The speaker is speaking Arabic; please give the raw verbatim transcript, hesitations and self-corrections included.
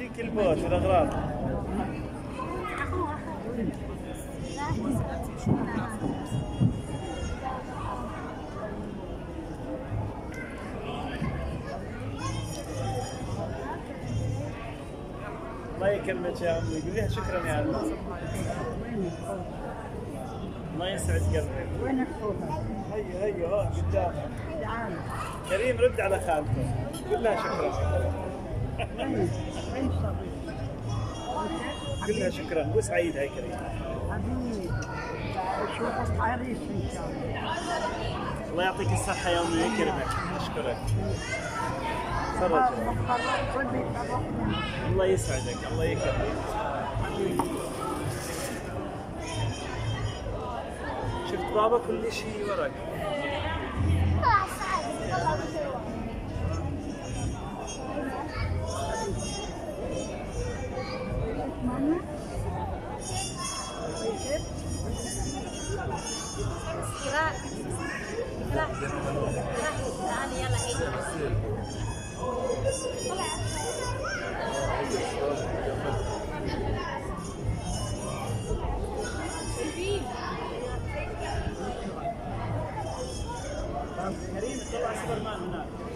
يجيك البوت والاغراض. الله يكرمك يا امي، قولي لها شكرا يا عمي. الله يسعد قلبك. وين اخوها؟ هيا هيا هون قدام. تعال. كريم رد على خالته، قول لها شكرا. وين وين صبي؟ قول لها شكرا، بوس عيد هاي كريم. حبيبي اشوفك عريس ان شاء الله. الله يعطيك الصحة يا امي ويكرمك، اشكرك. تفرج. الله يسعدك، الله يكرمك. شفت بابا كل شيء ورق. اقرأ اقرأ تعالي يلا هيك. كريم طلع سوبر مان هناك.